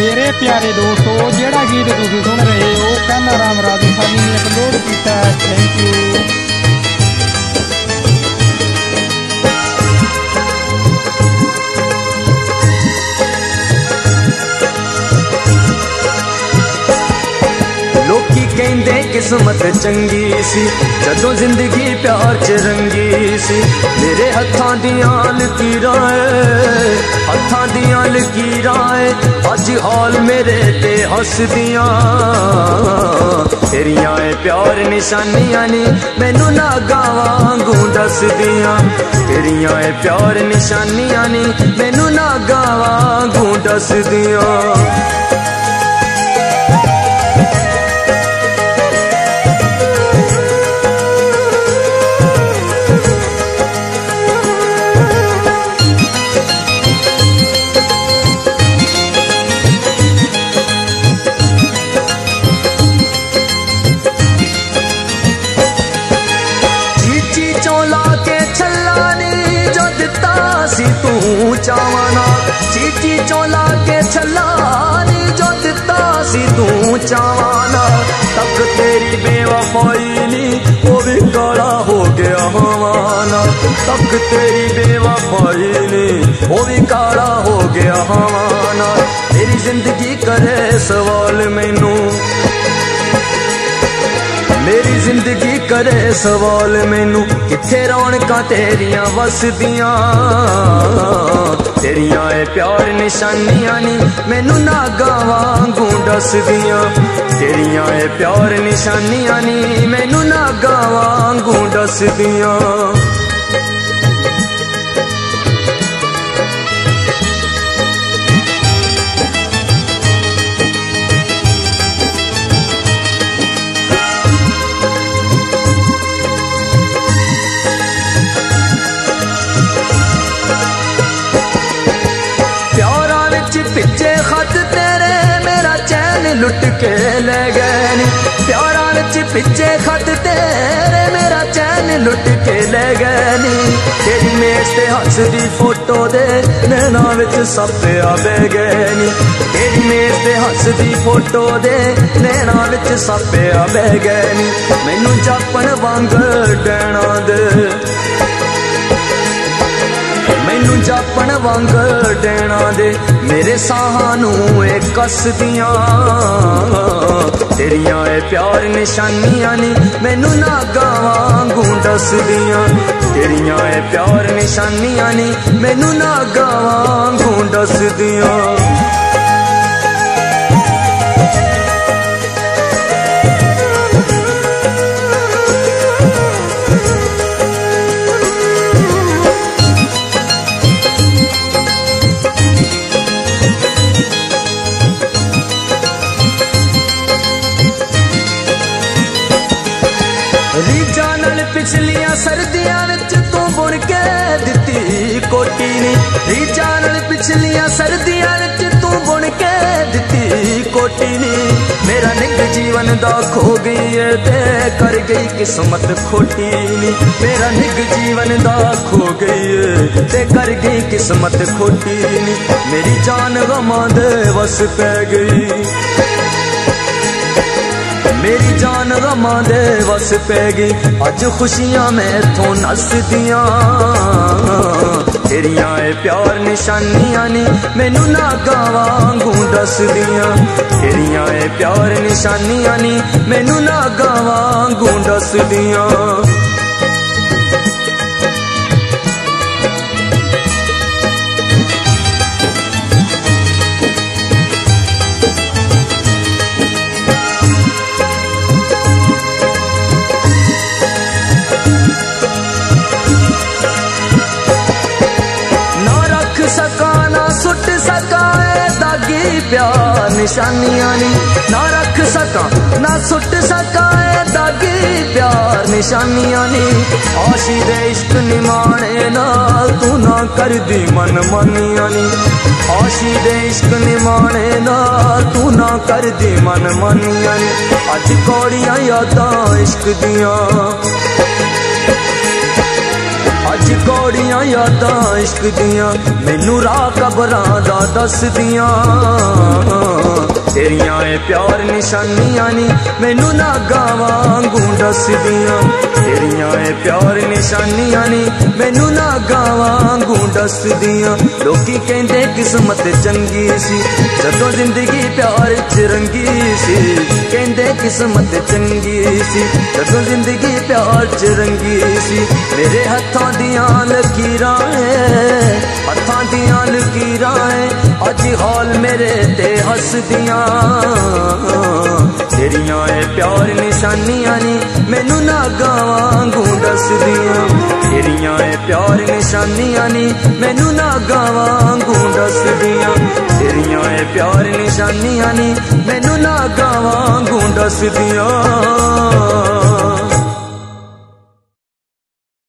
मेरे प्यारे दोस्तों जेड़ा गीत तुम सुन रहे हो कान्हा राम राजस्थानी ने अपलोड किया। Thank you. लोकी कहंदे किस्मत चंगी सी जदों जिंदगी प्यार च रंगी सी। मेरे हत्थां दियां लकीरां अज हाल मेरे ते हसदियां। तेरियां प्यार निशानियां नी मैनू नागा वांगू दसदियां। तेरियां प्यार निशानियां नी मैनू नागा वांगू दसदियां। चावाना चीची चौला के छलानी जो दिता सी तू चावाना। तक तेरी बेवफाई नी वो भी काला हो गया हवाना। तक तेरी बेवफाई नी वो भी काला हो गया हवाना। तेरी जिंदगी करे सवाल मैनू, मेरी जिंदगी करे सवाल मैनू किथे रौनकां तेरियां वसदियां। तेरियां प्यार निशानियां नी मैनू नागा वांगू दसदियां। तेरियां प्यार निशानियां नी मैनू नागा वांगू दसदियां। पिछे खत तेरे मेरा चैन लुट के ले गए नी। प्यारा विच पिछे खत तेरे मेरा चैन लुट के ले गए नी। तेरी मेज ते हसदी फोटो दे नैना विच सप्पिया बह गए नी। तेरी मेज ते हसदी फोटो दे नैना विच सप्पिया बह गए नी। मैनू जापन वांग डैना दे, मैनू जापन वांग डैना दे मेरे साहां नू कसदियां। तेरियां प्यार निशानियां नी मैनू नागा वांगू दसदियां। तेरियां प्यार निशानियां नी मैनू नागा वांगू दसदियां। रीजा नाल पिछलियां सर्दियां विच तू बुन के दिती कोटी नी। रीजा नाल पिछलियां सर्दियां विच तू बुन के दिती कोटी नी। मेरा निग जीवन दा खो गई है ते कर गई किस्मत खोटी नी। मेरा निग जीवन दा खो गई है ते कर गई किस्मत खोटी नी। मेरी जान गमां दे वस पै गई, मेरी जान गमां दे वस पै गई। अज खुशियां मैथों नसदियां। तेरियां प्यार निशानियां नी मैनू नागा वांगू दसदियां। तेरियां प्यार निशानियां नी मैनू नागा वांगू दसदियां। सुट सका दागी प्यार निशानियां नी। ना रख सका ना सुट सका दागी प्यार निशानियां नी। आशी दे इश्क निमाने नाल तू ना कर दी मन मानियां नी। आशी दे इश्क निमाने नाल तू ना कर दी मन मानियां नी। अज कौड़ियां यादां इश्क दियां, अज कौड़ियां यादां इश्क दियां मैनू राह कबरां दा दसदियां तेरियां ए प्यार निशानियां नी मैनू नागां वांगू दसदियां तेरियां ए प्यार निशानियां नी मैनू नागां वांगू दसदियां लोकी कहंदे किस्मत चंगी सी जदों जिंदगी प्यार च रंगी सी कहंदे किस्मत चंगी सी जदों जिंदगी प्यार च रंगी सी मेरे हत्थां दियां लकीरां हत्थां दियां लकीरां अज हाल मेरे ते हसदियां तेरियां ए प्यार निशानियां नी मैनू नागां वांगू दसदियां तेरियां ए प्यार निशानियां नी मैनू नागां वांगू दसदियां तेरियां ए प्यार निशानियां नी मैनू नागां वांगू दसदियां।